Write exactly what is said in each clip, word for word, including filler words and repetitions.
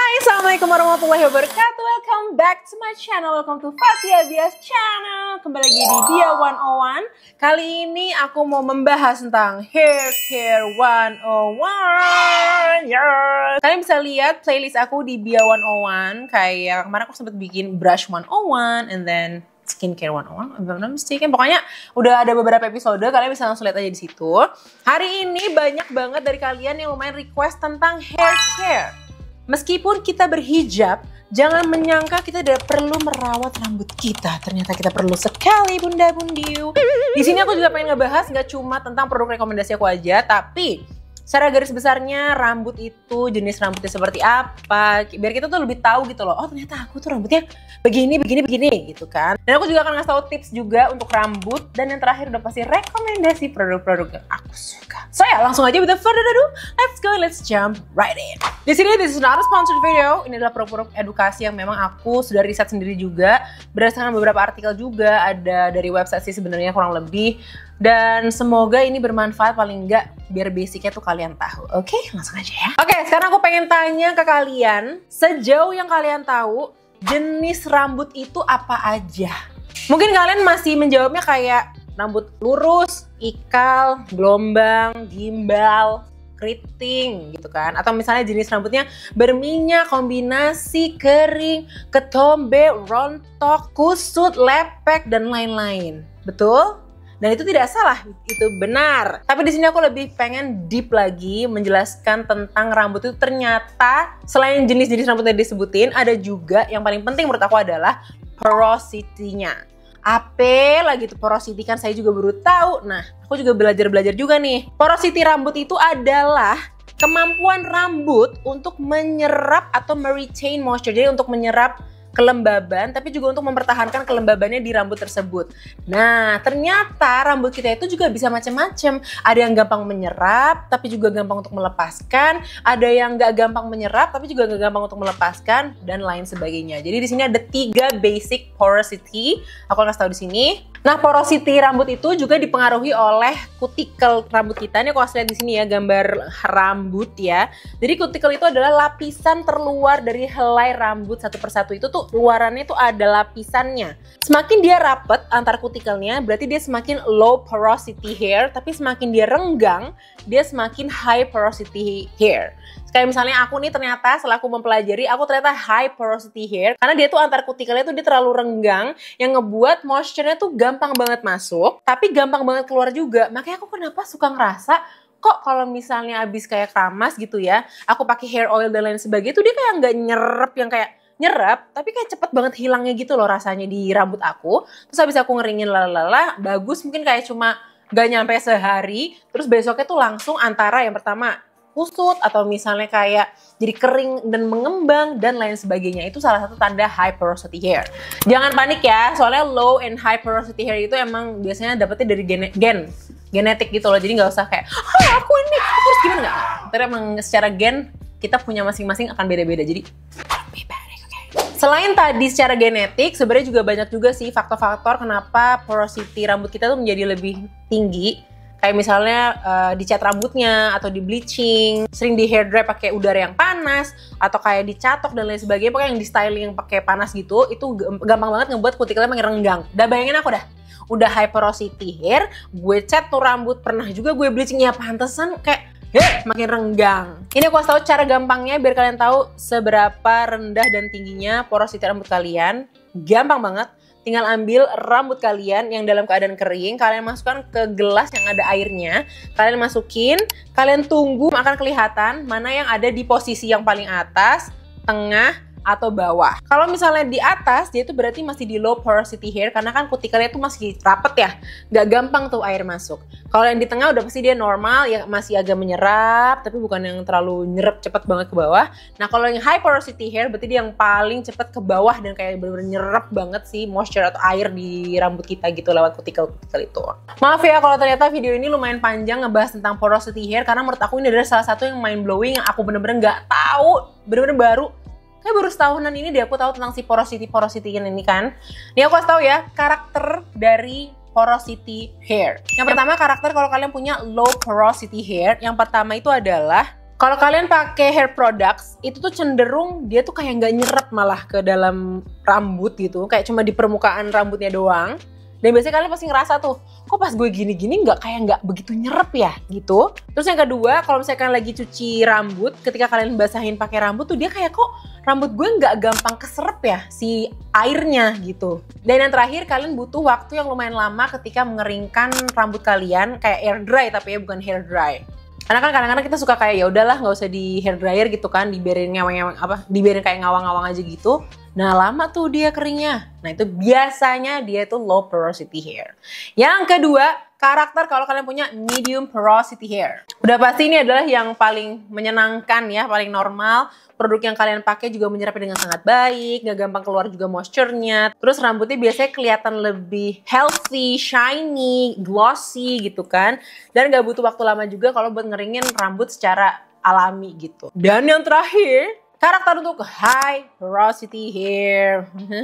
Assalamualaikum warahmatullahi wabarakatuh. Welcome back to my channel. Welcome to Fathia Bias channel. Kembali lagi di Dia seratus satu. Kali ini aku mau membahas tentang hair care seratus satu. Yes. Kalian bisa lihat playlist aku di Dia seratus satu. Kayak kemarin aku sempat bikin brush seratus satu and then skincare seratus satu. If I'm not mistaken. Pokoknya udah ada beberapa episode. Kalian bisa langsung lihat aja di situ. Hari ini banyak banget dari kalian yang lumayan request tentang hair care. Meskipun kita berhijab, jangan menyangka kita tidak perlu merawat rambut kita. Ternyata kita perlu sekali, bunda-bundiu. Di sini aku juga pengen ngebahas nggak cuma tentang produk rekomendasi aku aja, tapi secara garis besarnya rambut itu jenis rambutnya seperti apa, biar kita tuh lebih tahu gitu loh. Oh ternyata aku tuh rambutnya begini, begini, begini gitu kan. Dan aku juga akan ngasih tahu tips juga untuk rambut. Dan yang terakhir udah pasti rekomendasi produk-produk yang aku suka. So ya langsung aja without further ado, let's go, let's jump right in. Di sini this is not a sponsored video. Ini adalah produk-produk edukasi yang memang aku sudah riset sendiri juga, berdasarkan beberapa artikel juga, ada dari website sih sebenarnya kurang lebih. Dan semoga ini bermanfaat paling enggak biar basicnya tuh kalian tahu. Oke, langsung aja ya. Oke, sekarang aku pengen tanya ke kalian, sejauh yang kalian tahu, jenis rambut itu apa aja? Mungkin kalian masih menjawabnya kayak rambut lurus, ikal, gelombang, gimbal, keriting gitu kan. Atau misalnya jenis rambutnya berminyak, kombinasi, kering, ketombe, rontok, kusut, lepek, dan lain-lain. Betul? Dan itu tidak salah, itu benar. Tapi di sini aku lebih pengen deep lagi menjelaskan tentang rambut itu ternyata selain jenis-jenis rambut yang disebutin, ada juga yang paling penting menurut aku adalah porosity-nya. Apa lagi tuh porosity, kan saya juga baru tahu. Nah, aku juga belajar-belajar juga nih. Porosity rambut itu adalah kemampuan rambut untuk menyerap atau meretain moisture. Jadi untuk menyerap kelembaban, tapi juga untuk mempertahankan kelembabannya di rambut tersebut. Nah, ternyata rambut kita itu juga bisa macam-macam. Ada yang gampang menyerap, tapi juga gampang untuk melepaskan. Ada yang nggak gampang menyerap, tapi juga nggak gampang untuk melepaskan, dan lain sebagainya. Jadi di sini ada tiga basic porosity. Aku akan kasih tahu di sini. Nah, porosity rambut itu juga dipengaruhi oleh kutikel rambut kita. Ini aku kasih lihat di sini ya, gambar rambut ya. Jadi kutikel itu adalah lapisan terluar dari helai rambut satu persatu. Itu tuh luarannya itu ada lapisannya. Semakin dia rapet antar kutikelnya, berarti dia semakin low porosity hair. Tapi semakin dia renggang, dia semakin high porosity hair. Kayak misalnya aku nih ternyata setelah aku mempelajari, aku ternyata high porosity hair. Karena dia tuh antar kutikelnya tuh dia terlalu renggang, yang ngebuat moisture-nya tuh gampang banget masuk, tapi gampang banget keluar juga. Makanya aku kenapa suka ngerasa, kok kalau misalnya abis kayak keramas gitu ya, aku pakai hair oil dan lain sebagainya, tuh dia kayak nggak nyerep yang kayak nyerap, tapi kayak cepet banget hilangnya gitu loh rasanya di rambut aku. Terus habis aku ngeringin lalala, bagus mungkin kayak cuma gak nyampe sehari, terus besoknya tuh langsung antara yang pertama kusut atau misalnya kayak jadi kering dan mengembang dan lain sebagainya. Itu salah satu tanda high porosity hair. Jangan panik ya, soalnya low and high porosity hair itu emang biasanya dapetnya dari gen, gen genetik gitu loh. Jadi nggak usah kayak, oh aku ini aku harus gimana nggak? Tapi emang secara gen kita punya masing-masing akan beda-beda. Jadi selain tadi secara genetik, sebenarnya juga banyak juga sih faktor-faktor kenapa porosity rambut kita tuh menjadi lebih tinggi. Kayak misalnya uh, dicat rambutnya atau di bleaching, sering di hair dry pakai udara yang panas, atau kayak dicatok dan lain sebagainya. Pokoknya yang di styling yang pakai panas gitu, itu gampang banget ngebuat kutikelnya makin renggang. Udah bayangin aku dah, udah high porosity hair, gue cat tuh rambut, pernah juga gue bleaching, ya pantesan kayak heh, makin renggang. Ini aku kasih tahu cara gampangnya biar kalian tahu seberapa rendah dan tingginya porosity rambut kalian. Gampang banget. Tinggal ambil rambut kalian yang dalam keadaan kering, kalian masukkan ke gelas yang ada airnya, kalian masukin, kalian tunggu akan kelihatan mana yang ada di posisi yang paling atas, tengah, atau bawah. Kalau misalnya di atas, dia itu berarti masih di low porosity hair, karena kan kutikelnya tuh masih rapet ya, gak gampang tuh air masuk. Kalau yang di tengah udah pasti dia normal, ya masih agak menyerap, tapi bukan yang terlalu nyerap cepet banget ke bawah. Nah kalau yang high porosity hair, berarti dia yang paling cepet ke bawah dan kayak bener-bener nyerap banget sih moisture atau air di rambut kita gitu lewat kutikel-kutikel itu. Maaf ya kalau ternyata video ini lumayan panjang ngebahas tentang porosity hair, karena menurut aku ini adalah salah satu yang mind blowing yang aku bener-bener gak tahu, bener-bener baru. Kayak baru setahunan ini deh aku tahu tentang si porosity-porosity ini kan. Nih aku kasih tahu ya, karakter dari porosity hair. Yang pertama karakter kalau kalian punya low porosity hair, yang pertama itu adalah Kalau kalian pakai hair products, itu tuh cenderung dia tuh kayak nggak nyerap malah ke dalam rambut gitu. Kayak cuma di permukaan rambutnya doang. Dan biasanya kalian pasti ngerasa tuh, kok pas gue gini-gini nggak kayak nggak begitu nyerap ya gitu. Terus yang kedua, kalau misalnya kalian lagi cuci rambut, ketika kalian basahin pakai rambut tuh dia kayak kok rambut gue nggak gampang keserap ya si airnya gitu. Dan yang terakhir, kalian butuh waktu yang lumayan lama ketika mengeringkan rambut kalian, kayak air dry tapi ya bukan hair dry. Karena kan kadang-kadang kita suka kayak ya udahlah nggak usah di hair dryer gitu kan, dibiarin ngawang-ngawang apa, dibiarin kayak ngawang-ngawang aja gitu. Nah lama tuh dia keringnya. Nah itu biasanya dia itu low porosity hair. Yang kedua, karakter kalau kalian punya medium porosity hair. Udah pasti ini adalah yang paling menyenangkan ya, paling normal. Produk yang kalian pakai juga menyerapnya dengan sangat baik, nggak gampang keluar juga moisture-nya. Terus rambutnya biasanya kelihatan lebih healthy, shiny, glossy gitu kan. Dan nggak butuh waktu lama juga kalau buat ngeringin rambut secara alami gitu. Dan yang terakhir, karakter untuk high porosity hair.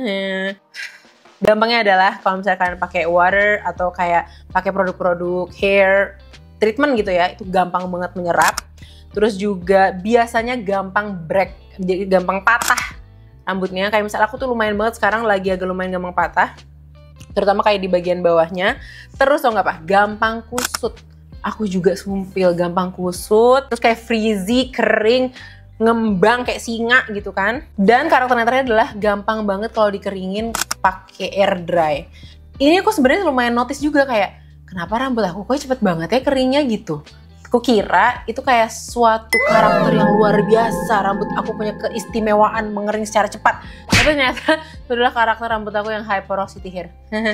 Gampangnya adalah kalau misalnya kalian pakai water atau kayak pakai produk-produk hair treatment gitu ya, itu gampang banget menyerap. Terus juga biasanya gampang break, jadi gampang patah rambutnya. Kayak misalnya aku tuh lumayan banget sekarang lagi agak lumayan gampang patah. Terutama kayak di bagian bawahnya. Terus tau gak apa? Gampang kusut. Aku juga sumpil, gampang kusut. Terus kayak frizzy, kering, ngembang kayak singa gitu kan. Dan karakter yang terakhir adalah gampang banget kalau dikeringin pakai air dry. Ini aku sebenarnya lumayan notice juga kayak, kenapa rambut aku kok cepet banget ya keringnya gitu. Aku kira itu kayak suatu karakter yang luar biasa, rambut aku punya keistimewaan mengering secara cepat. Tapi ternyata itu adalah karakter rambut aku yang high porosity hair.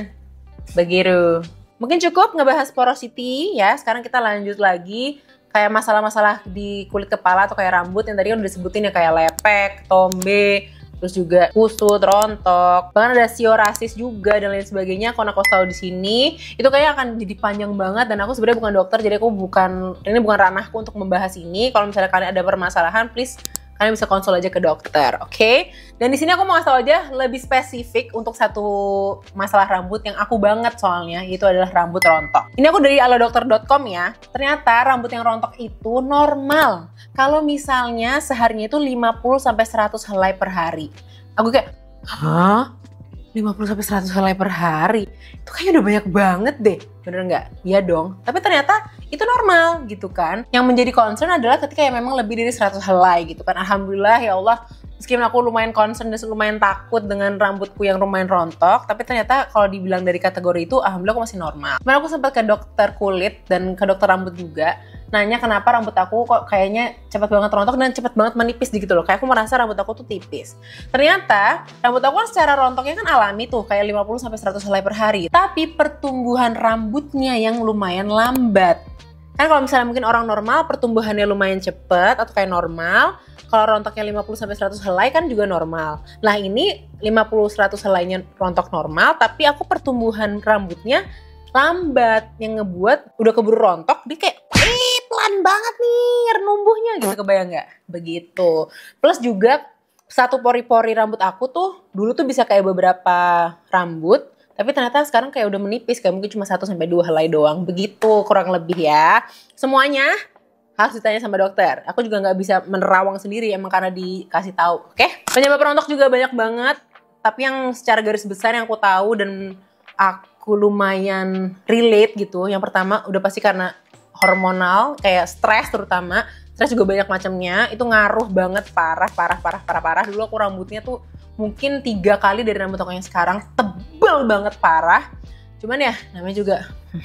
Begitu. Mungkin cukup ngebahas porosity ya. Sekarang kita lanjut lagi kayak masalah-masalah di kulit kepala atau kayak rambut yang tadi kan udah disebutin ya, kayak lepek, tombe, terus juga kusut, rontok, bahkan ada psoriasis juga dan lain sebagainya. Kalau aku tahu di sini itu kayaknya akan jadi panjang banget, dan aku sebenarnya bukan dokter, jadi aku bukan, ini bukan ranahku untuk membahas ini. Kalau misalnya kalian ada permasalahan, please kalian bisa konsul aja ke dokter, oke? Okay? Dan di sini aku mau ngasih tau aja lebih spesifik untuk satu masalah rambut yang aku banget soalnya, yaitu adalah rambut rontok. Ini aku dari ala dokter dot com ya. Ternyata rambut yang rontok itu normal kalau misalnya seharinya itu lima puluh sampai seratus helai per hari. Aku kayak, hah? lima puluh sampai seratus helai per hari? Itu kayaknya udah banyak banget deh. Bener nggak? Iya dong. Tapi ternyata itu normal gitu kan. Yang menjadi concern adalah ketika yang memang lebih dari seratus helai gitu kan. Alhamdulillah ya Allah, meskipun aku lumayan concern dan lumayan takut dengan rambutku yang lumayan rontok, tapi ternyata kalau dibilang dari kategori itu, alhamdulillah aku masih normal. Kemarin aku sempat ke dokter kulit dan ke dokter rambut juga, nanya kenapa rambut aku kok kayaknya cepat banget rontok dan cepat banget menipis gitu loh. Kayak aku merasa rambut aku tuh tipis. Ternyata rambut aku kan secara rontoknya kan alami tuh, kayak lima puluh sampai seratus helai per hari. Tapi pertumbuhan rambutnya yang lumayan lambat. Kan kalau misalnya mungkin orang normal pertumbuhannya lumayan cepet atau kayak normal, kalau rontoknya lima puluh sampai seratus helai kan juga normal. Nah ini lima puluh sampai seratus helainya rontok normal, tapi aku pertumbuhan rambutnya lambat, yang ngebuat udah keburu rontok, dia kayak eh pelan banget nih numbuhnya gitu, kebayang nggak? Begitu. Plus juga satu pori-pori rambut aku tuh dulu tuh bisa kayak beberapa rambut, tapi ternyata sekarang kayak udah menipis, kayak mungkin cuma satu sampai dua helai doang. Begitu kurang lebih ya. Semuanya harus ditanya sama dokter. Aku juga nggak bisa menerawang sendiri emang karena dikasih tahu. Oke? Okay? Penyebab rontok juga banyak banget. Tapi yang secara garis besar yang aku tahu dan aku lumayan relate gitu. Yang pertama udah pasti karena hormonal, kayak stres terutama. Stres juga banyak macamnya. Itu ngaruh banget, parah, parah, parah, parah, parah. Dulu aku rambutnya tuh mungkin tiga kali dari rambut aku yang sekarang, tebel banget, parah. Cuman ya namanya juga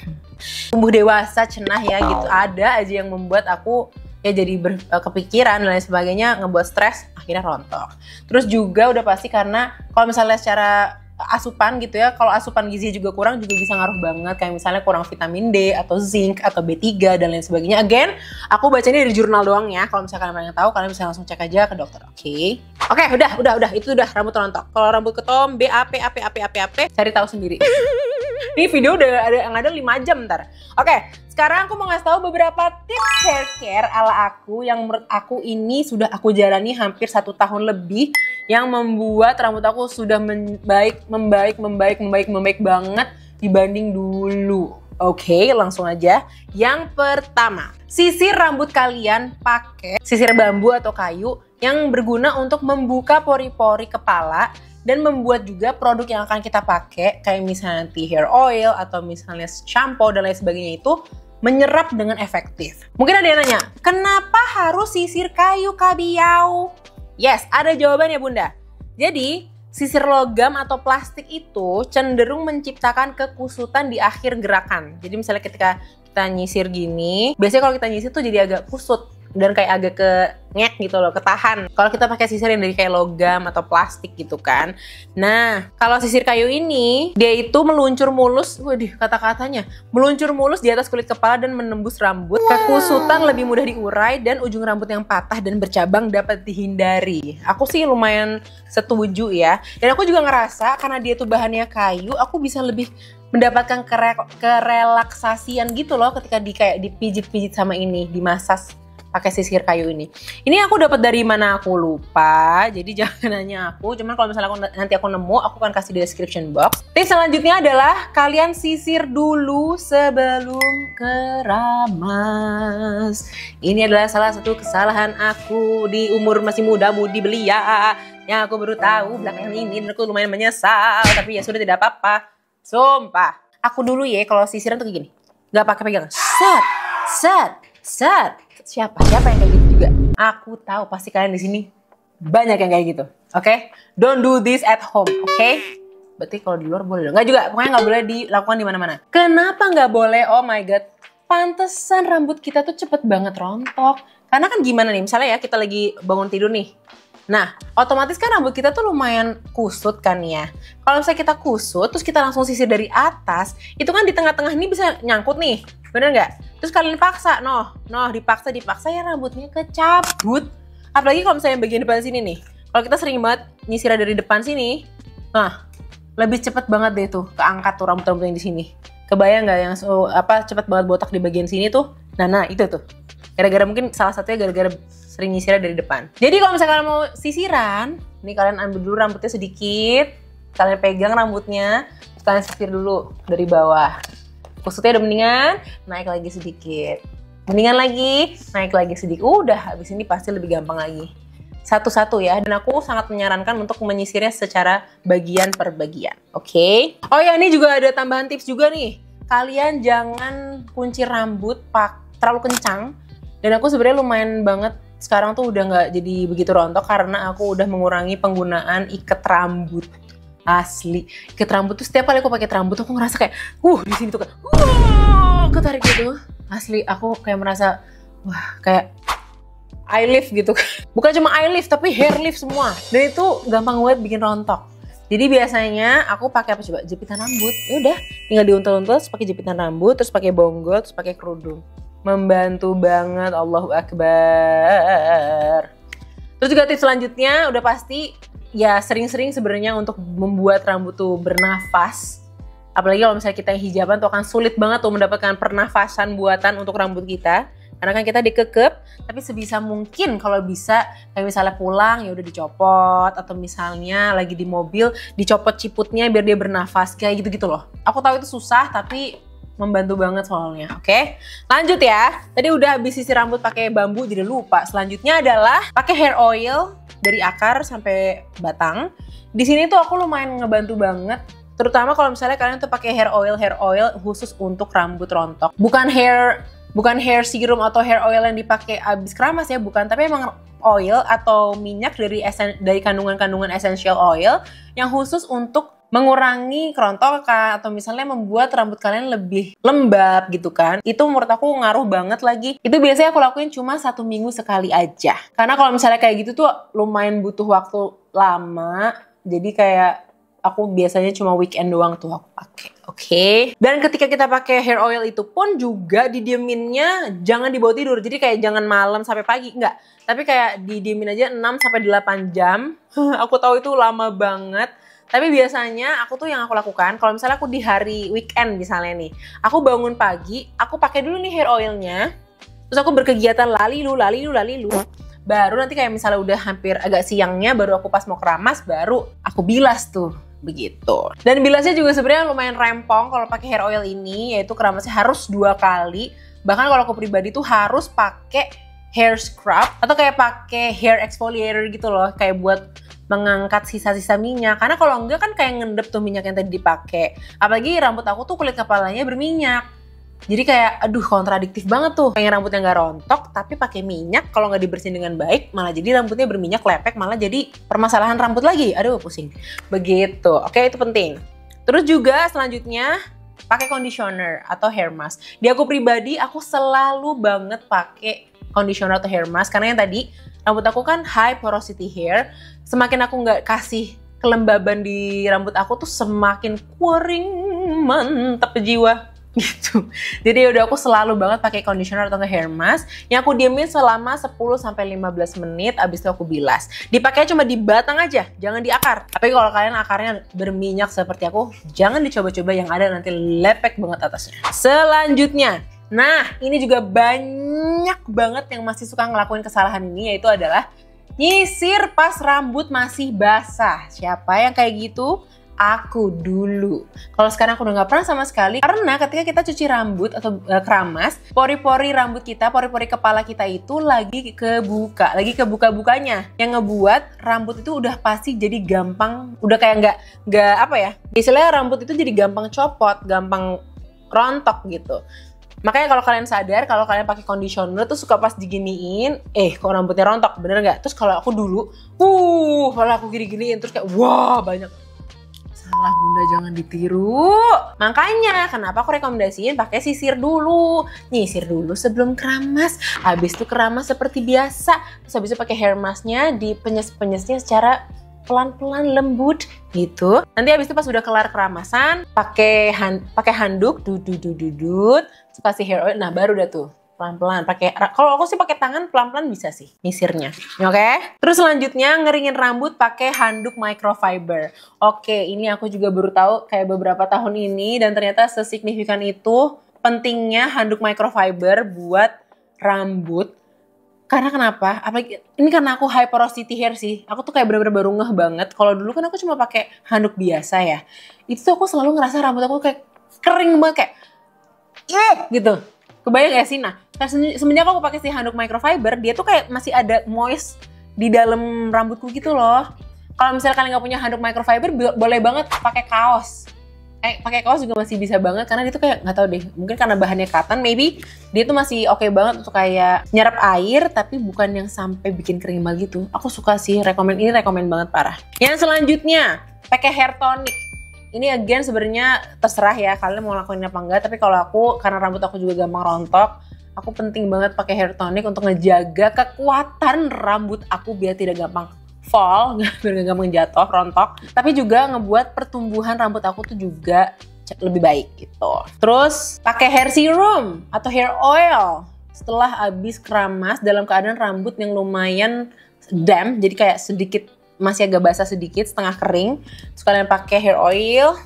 tumbuh dewasa, cenah ya gitu. Ada aja yang membuat aku ya jadi ber, kepikiran dan lain sebagainya, ngebuat stres, akhirnya rontok. Terus juga udah pasti karena kalau misalnya secara asupan gitu ya, kalau asupan gizi juga kurang juga bisa ngaruh banget, kayak misalnya kurang vitamin D atau zinc atau B tiga dan lain sebagainya. Again, aku baca ini dari jurnal doang ya. Kalau misalnya kalian pengen tahu, kalian bisa langsung cek aja ke dokter. Oke. Okay? Oke, okay, udah, udah, udah. Itu udah rambut rontok. Kalau rambut ketom, B A P, A P, A P, A P, A P, cari tahu sendiri. Ini video udah ada yang ada lima jam ntar. Oke, okay, sekarang aku mau ngasih tahu beberapa tips hair care ala aku yang menurut aku ini sudah aku jalani hampir satu tahun lebih, yang membuat rambut aku sudah membaik, membaik, membaik, membaik, membaik banget dibanding dulu. Oke, langsung aja. Yang pertama, sisir rambut kalian pakai sisir bambu atau kayu yang berguna untuk membuka pori-pori kepala dan membuat juga produk yang akan kita pakai kayak misalnya nanti hair oil atau misalnya shampoo dan lain sebagainya itu menyerap dengan efektif. Mungkin ada yang nanya, kenapa harus sisir kayu, Kak Biau? Yes, ada jawabannya Bunda. Jadi, sisir logam atau plastik itu cenderung menciptakan kekusutan di akhir gerakan. Jadi misalnya ketika kita nyisir gini, biasanya kalau kita nyisir tuh jadi agak kusut dan kayak agak ke ngek gitu loh, ketahan. Kalau kita pakai sisir yang dari kayak logam atau plastik gitu kan. Nah, kalau sisir kayu ini, dia itu meluncur mulus, waduh kata-katanya, meluncur mulus di atas kulit kepala dan menembus rambut. Kekusutan lebih mudah diurai dan ujung rambut yang patah dan bercabang dapat dihindari. Aku sih lumayan setuju ya. Dan aku juga ngerasa karena dia tuh bahannya kayu, aku bisa lebih mendapatkan kere kerelaksasian gitu loh ketika di kayak dipijit-pijit sama ini, dimasas pakai sisir kayu ini. Ini aku dapat dari mana aku lupa, jadi jangan nanya aku. Cuman kalau misalnya aku, nanti aku nemu, aku akan kasih di description box. Tips selanjutnya adalah kalian sisir dulu sebelum keramas. Ini adalah salah satu kesalahan aku di umur masih muda mudi belia. Yang aku baru tahu belakangan ini dan aku lumayan menyesal. Tapi ya sudah, tidak apa-apa. Sumpah. Aku dulu ya kalau sisiran tuh kayak gini. Gak pakai pegangan. Set, set, set. Siapa? Siapa yang kayak gitu juga? Aku tahu pasti kalian di sini banyak yang kayak gitu. Oke? Okay? Don't do this at home. Oke? Okay? Berarti kalau di luar boleh dong. Nggak juga. Pokoknya nggak boleh dilakukan di mana-mana. Kenapa nggak boleh? Oh my god. Pantesan rambut kita tuh cepet banget rontok. Karena kan gimana nih? Misalnya ya kita lagi bangun tidur nih. Nah, otomatis kan rambut kita tuh lumayan kusut kan ya. Kalau misalnya kita kusut, terus kita langsung sisir dari atas, itu kan di tengah-tengah ini bisa nyangkut nih. Bener nggak? Terus kalian paksa, noh, noh, dipaksa, dipaksa ya rambutnya kecabut. Apalagi kalau misalnya bagian depan sini nih. Kalau kita sering banget nyisir dari depan sini, nah, lebih cepet banget deh tuh keangkat tuh rambut-rambut yang di sini. Kebayang nggak yang so, apa cepet banget botak di bagian sini tuh? Nah, nah itu tuh. Gara-gara mungkin salah satunya gara-gara sering nyisirnya dari depan. Jadi kalau misalnya kalian mau sisiran, nih kalian ambil dulu rambutnya sedikit, kalian pegang rambutnya, terus kalian sisir dulu dari bawah. Kusutnya udah mendingan, naik lagi sedikit. Mendingan lagi, naik lagi sedikit. Udah, habis ini pasti lebih gampang lagi. Satu-satu ya, dan aku sangat menyarankan untuk menyisirnya secara bagian per bagian. Oke? Okay? Oh ya, ini juga ada tambahan tips juga nih. Kalian jangan kunci rambut pak terlalu kencang. Dan aku sebenarnya lumayan banget sekarang tuh udah nggak jadi begitu rontok karena aku udah mengurangi penggunaan ikat rambut. Asli, ikat rambut tuh setiap kali aku pakai rambut aku ngerasa kayak uh di sini tuh kayak uh ketarik gitu. Asli, aku kayak merasa wah kayak eye lift gitu. Bukan cuma eye lift tapi hair lift semua. Dan itu gampang banget bikin rontok. Jadi biasanya aku pakai apa coba? Jepitan rambut. Ya udah, tinggal diuntel-untel terus pakai jepitan rambut, terus pakai bonggol, terus pakai kerudung. Membantu banget, Allahu Akbar. Terus juga tips selanjutnya udah pasti ya sering-sering sebenarnya untuk membuat rambut tuh bernafas. Apalagi kalau misalnya kita yang hijaban tuh akan sulit banget tuh mendapatkan pernafasan buatan untuk rambut kita. Karena kan kita dikekep, tapi sebisa mungkin kalau bisa kayak misalnya pulang ya udah dicopot, atau misalnya lagi di mobil dicopot ciputnya biar dia bernafas kayak gitu-gitu loh. Aku tahu itu susah tapi membantu banget soalnya, oke? Okay? Lanjut ya. Tadi udah habis sisir rambut pakai bambu jadi lupa. Selanjutnya adalah pakai hair oil dari akar sampai batang. Di sini tuh aku lumayan ngebantu banget. Terutama kalau misalnya kalian tuh pakai hair oil, hair oil khusus untuk rambut rontok. Bukan hair bukan hair serum atau hair oil yang dipakai abis keramas ya, bukan, tapi emang oil atau minyak dari esen, dari kandungan-kandungan essential oil yang khusus untuk mengurangi kerontokan atau misalnya membuat rambut kalian lebih lembab gitu kan. Itu menurut aku ngaruh banget lagi. Itu biasanya aku lakuin cuma satu minggu sekali aja. Karena kalau misalnya kayak gitu tuh lumayan butuh waktu lama. Jadi kayak aku biasanya cuma weekend doang tuh aku pakai. Oke. Okay. Dan ketika kita pakai hair oil itu pun juga didieminnya jangan dibawa tidur. Jadi kayak jangan malam sampai pagi, enggak. Tapi kayak didiemin aja enam sampai delapan jam. Aku tahu itu lama banget. Tapi biasanya aku tuh yang aku lakukan, kalau misalnya aku di hari weekend misalnya nih, aku bangun pagi, aku pakai dulu nih hair oilnya, terus aku berkegiatan lalilu, lalilu, lalilu, baru nanti kayak misalnya udah hampir agak siangnya, baru aku pas mau keramas, baru aku bilas tuh begitu. Dan bilasnya juga sebenarnya lumayan rempong kalau pakai hair oil ini, yaitu keramasnya harus dua kali. Bahkan kalau aku pribadi tuh harus pakai hair scrub atau kayak pakai hair exfoliator gitu loh, kayak buat mengangkat sisa-sisa minyak. Karena kalau enggak kan kayak ngendep tuh minyak yang tadi dipakai. Apalagi rambut aku tuh kulit kepalanya berminyak. Jadi kayak aduh kontradiktif banget tuh. Pengen rambutnya nggak rontok tapi pakai minyak, kalau nggak dibersihin dengan baik malah jadi rambutnya berminyak, lepek, malah jadi permasalahan rambut lagi. Aduh pusing. Begitu. Oke, itu penting. Terus juga selanjutnya pakai conditioner atau hair mask. Di aku pribadi aku selalu banget pakai conditioner atau hair mask karena yang tadi rambut aku kan high porosity hair. Semakin aku nggak kasih kelembaban di rambut aku tuh semakin kering, mantap jiwa. Gitu. Jadi udah aku selalu banget pakai conditioner atau hair mask yang aku diemin selama sepuluh sampai lima belas menit, abis itu aku bilas. Dipakai cuma di batang aja, jangan di akar. Tapi kalau kalian akarnya berminyak seperti aku, jangan dicoba-coba, yang ada nanti lepek banget atasnya. Selanjutnya, nah ini juga banyak banget yang masih suka ngelakuin kesalahan ini, yaitu adalah nyisir pas rambut masih basah. Siapa yang kayak gitu? Aku dulu. Kalau sekarang aku udah gak pernah sama sekali, karena ketika kita cuci rambut atau uh, keramas, pori-pori rambut kita, pori-pori kepala kita itu lagi kebuka, lagi kebuka-bukanya, yang ngebuat rambut itu udah pasti jadi gampang, udah kayak nggak nggak apa ya, istilahnya rambut itu jadi gampang copot, gampang rontok gitu. Makanya kalau kalian sadar, kalau kalian pakai conditioner tuh suka pas diginiin, eh kok rambutnya rontok, bener nggak? Terus kalau aku dulu, uh, kalau aku gini-giniin terus kayak wah banyak. Salah bunda, jangan ditiru. Makanya kenapa aku rekomendasiin pakai sisir dulu. Nyisir dulu sebelum keramas. Habis itu keramas seperti biasa. Terus habis itu pakai hair masknya dipenyes-penyesnya secara pelan-pelan lembut gitu. Nanti habis itu pas udah kelar keramasan, pakai hand, pakai handuk, dudut-dudut, terus kasih hair oil. Nah, baru udah tuh pelan-pelan pakai, kalau aku sih pakai tangan pelan-pelan bisa sih nyisirnya. Oke. Okay? Terus selanjutnya ngeringin rambut pakai handuk microfiber. Oke, okay, ini aku juga baru tahu kayak beberapa tahun ini, dan ternyata sesignifikan itu pentingnya handuk microfiber buat rambut. Karena kenapa? Apalagi ini karena aku high porosity hair sih. Aku tuh kayak bener-bener baru ngeh banget. Kalau dulu kan aku cuma pakai handuk biasa ya. Itu tuh aku selalu ngerasa rambut aku kayak kering banget, kayak eh gitu. Kebayang gak sih? Nah, semenjak aku pakai si handuk microfiber, dia tuh kayak masih ada moist di dalam rambutku gitu loh. Kalau misalnya kalian nggak punya handuk microfiber, boleh banget pakai kaos. Eh, pakai kaos juga masih bisa banget karena dia tuh kayak nggak tahu deh, mungkin karena bahannya cotton, maybe dia tuh masih oke okay banget untuk kayak nyerap air, tapi bukan yang sampai bikin kering banget gitu. Aku suka sih, rekomend ini, rekomend banget parah. Yang selanjutnya, pakai hair tonic. Ini again sebenarnya terserah ya kalian mau lakuin apa enggak, tapi kalau aku karena rambut aku juga gampang rontok, aku penting banget pakai hair tonic untuk ngejaga kekuatan rambut aku biar tidak gampang fall, biar gak gampang jatuh, rontok, tapi juga ngebuat pertumbuhan rambut aku tuh juga lebih baik gitu. Terus pakai hair serum atau hair oil setelah habis keramas dalam keadaan rambut yang lumayan damp, jadi kayak sedikit masih agak basah sedikit, setengah kering. Terus kalian pakai hair oil,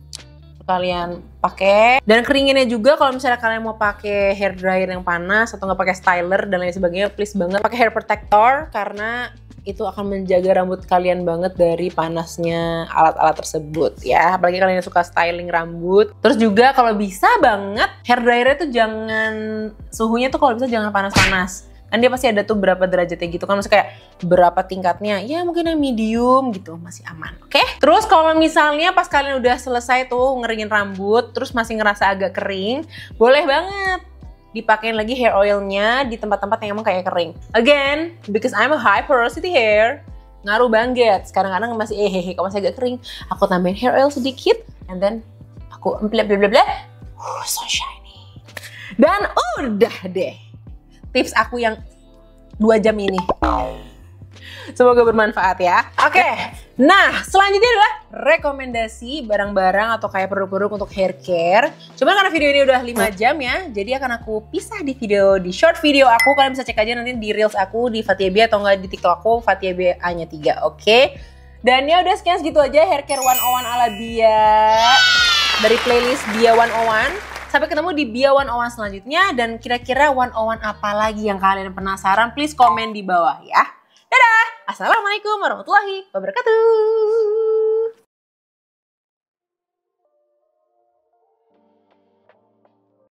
kalian pakai, dan keringinnya juga kalau misalnya kalian mau pakai hair dryer yang panas atau nggak pakai styler dan lain sebagainya, please banget pakai hair protector karena itu akan menjaga rambut kalian banget dari panasnya alat-alat tersebut ya. Apalagi kalian yang suka styling rambut. Terus juga kalau bisa banget hair dryer itu jangan, suhunya tuh kalau bisa jangan panas-panas. Kan dia pasti ada tuh berapa derajatnya gitu kan, maksudnya kayak berapa tingkatnya, ya mungkin yang medium gitu, masih aman, oke? Okay? Terus kalau misalnya pas kalian udah selesai tuh ngeringin rambut, terus masih ngerasa agak kering, boleh banget dipakein lagi hair oilnya di tempat-tempat yang emang kayak kering. Again, because I'm a high porosity hair, ngaruh banget. Sekarang-kadang masih eh hehe, kalau masih agak kering, aku tambahin hair oil sedikit, and then aku bla bla bla bla, uh, so shiny. Dan udah deh. Tips aku yang dua jam ini. Semoga bermanfaat ya. Oke, okay. Nah selanjutnya adalah rekomendasi barang-barang atau kayak produk-produk untuk hair care. Cuman karena video ini udah lima jam ya, jadi akan aku pisah di video, di short video aku. Kalian bisa cek aja nanti di reels aku di Fathia Bia atau enggak di TikTok aku Fathia Bia A-nya tiga, oke? Okay? Dan ya udah sekian segitu aja hair care one oh one ala Bia dari playlist Bia one oh one. Sampai ketemu di Bia one oh one selanjutnya, dan kira-kira one oh one apa lagi yang kalian penasaran, please komen di bawah ya. Dadah! Assalamualaikum warahmatullahi wabarakatuh.